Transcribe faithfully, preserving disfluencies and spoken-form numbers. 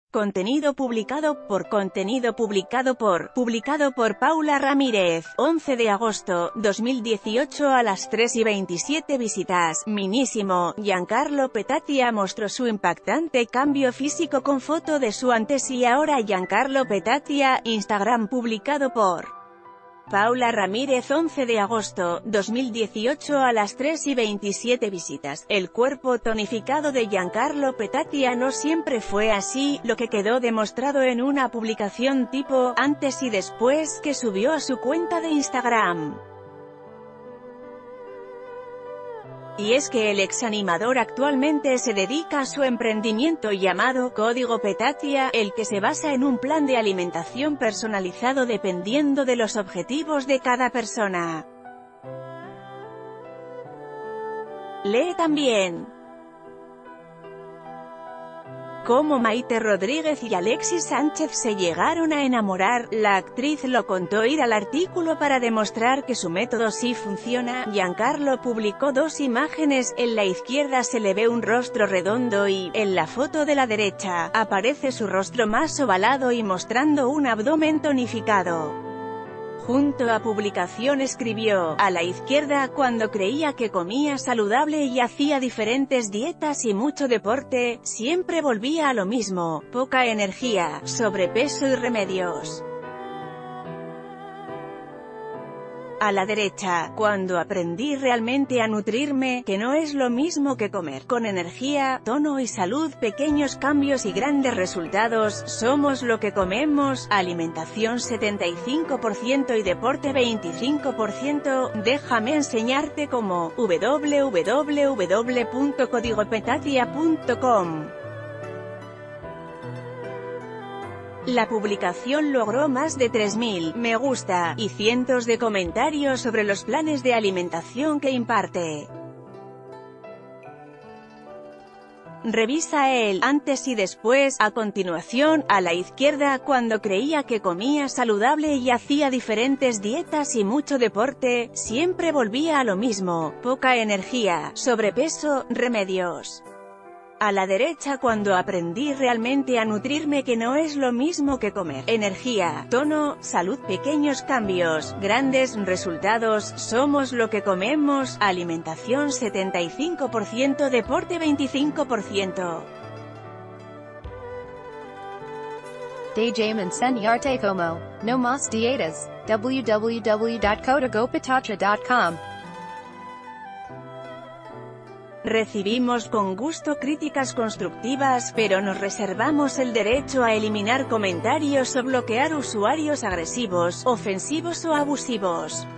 Contenido publicado por Contenido publicado por Publicado por Paula Ramírez, once de agosto, dos mil dieciocho a las tres y veintisiete visitas, minísimo. Giancarlo Petazia mostró su impactante cambio físico con foto de su antes y ahora. Giancarlo Petazia, Instagram publicado por Paula Ramírez, once de agosto, dos mil dieciocho a las tres y veintisiete visitas. El cuerpo tonificado de Giancarlo Petazia no siempre fue así, lo que quedó demostrado en una publicación tipo antes y después que subió a su cuenta de Instagram. Y es que el ex animador actualmente se dedica a su emprendimiento llamado Código Petazia, el que se basa en un plan de alimentación personalizado dependiendo de los objetivos de cada persona. Lee también cómo Maite Rodríguez y Alexis Sánchez se llegaron a enamorar. La actriz lo contó ir al artículo para demostrar que su método sí funciona. Giancarlo publicó dos imágenes, en la izquierda se le ve un rostro redondo y, en la foto de la derecha, aparece su rostro más ovalado y mostrando un abdomen tonificado. Junto a publicación escribió, a la izquierda, cuando creía que comía saludable y hacía diferentes dietas y mucho deporte, siempre volvía a lo mismo, poca energía, sobrepeso y remedios. A la derecha, cuando aprendí realmente a nutrirme, que no es lo mismo que comer, con energía, tono y salud, pequeños cambios y grandes resultados, somos lo que comemos, alimentación setenta y cinco por ciento y deporte veinticinco por ciento, déjame enseñarte cómo, w w w punto código petazia punto com. La publicación logró más de tres mil me gusta, y cientos de comentarios sobre los planes de alimentación que imparte. Revisa el antes y después. A continuación, a la izquierda, cuando creía que comía saludable y hacía diferentes dietas y mucho deporte, siempre volvía a lo mismo, poca energía, sobrepeso, remedios. A la derecha, cuando aprendí realmente a nutrirme, que no es lo mismo que comer, energía, tono, salud, pequeños cambios, grandes resultados, somos lo que comemos, alimentación setenta y cinco por ciento, deporte veinticinco por ciento. Déjame enseñarte cómo, no más dietas, w w w punto código petazia punto com. Recibimos con gusto críticas constructivas, pero nos reservamos el derecho a eliminar comentarios o bloquear usuarios agresivos, ofensivos o abusivos.